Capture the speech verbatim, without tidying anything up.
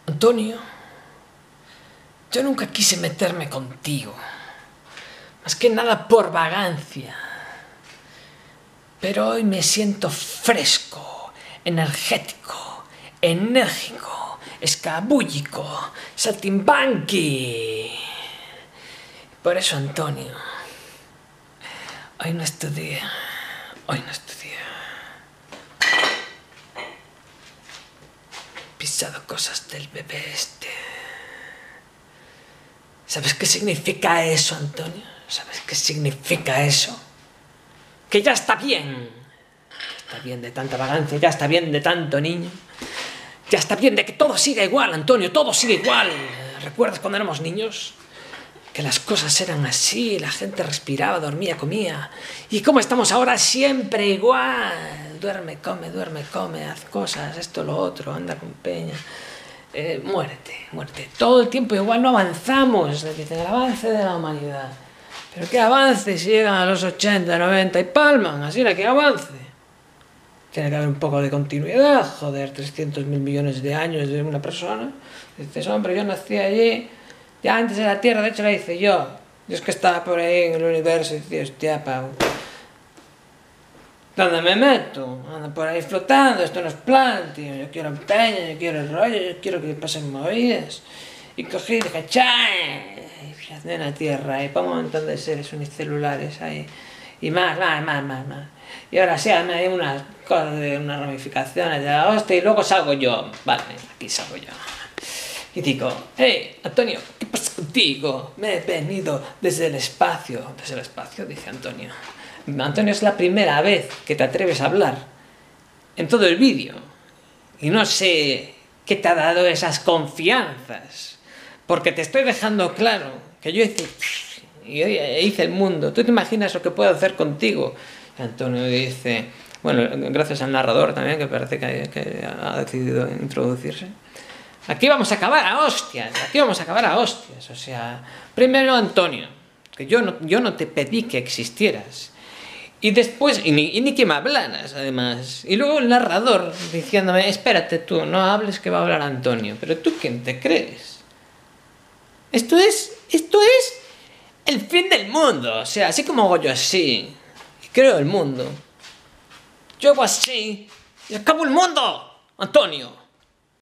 Antonio, yo nunca quise meterme contigo, más que nada por vagancia, pero hoy me siento fresco, energético, enérgico, escabullico, saltimbanqui. Por eso, Antonio, hoy no es tu día, hoy no es tu día. He pisado cosas del bebé este. ¿Sabes qué significa eso, Antonio? ¿Sabes qué significa eso? Que ya está bien. Ya está bien de tanta vagancia, ya está bien de tanto niño. Ya está bien de que todo siga igual, Antonio, todo sigue igual. ¿Recuerdas cuando éramos niños? Que las cosas eran así, la gente respiraba, dormía, comía. ¿Y cómo estamos ahora? Siempre igual. Duerme, come, duerme, come, haz cosas, esto, lo otro, anda con peña. Eh, muérete, muérete. Todo el tiempo igual no avanzamos. Dicen el avance de la humanidad. Pero qué avance si llegan a los ochenta, noventa y palman. Así era que avance. Tiene que haber un poco de continuidad. Joder, trescientos mil millones de años de una persona. Dices, hombre, yo nací allí. Ya antes de la Tierra, de hecho la hice yo. Yo es que estaba por ahí en el universo y decía, hostia, Pau, ¿dónde me meto? Ando por ahí flotando, esto no es plan, tío. Yo quiero empeño, yo quiero el rollo, yo quiero que pasen movidas. Y cogí y dije, ¡chay! Y hace en la Tierra, y pongo un montón de seres unicelulares ahí. Y más, más, más, más, más. Y ahora sí, me hay unas cosas de unas ramificaciones de la hostia y luego salgo yo. Vale, aquí salgo yo. Y digo, hey, Antonio, ¿qué pasa contigo? Me he venido desde el espacio. ¿Desde el espacio? Dice Antonio. Antonio, es la primera vez que te atreves a hablar en todo el vídeo. Y no sé qué te ha dado esas confianzas. Porque te estoy dejando claro que yo hice, y hice el mundo. ¿Tú te imaginas lo que puedo hacer contigo? Y Antonio dice, bueno, gracias al narrador también, que parece que, que ha decidido introducirse. Aquí vamos a acabar a hostias, aquí vamos a acabar a hostias. O sea, primero Antonio, que yo no, yo no te pedí que existieras. Y después, y ni, y ni que me hablaras, además. Y luego el narrador diciéndome, espérate tú, no hables que va a hablar Antonio. Pero tú, ¿quién te crees? Esto es, esto es el fin del mundo. O sea, así como hago yo así, y creo el mundo. Yo hago así, y acabo el mundo, Antonio.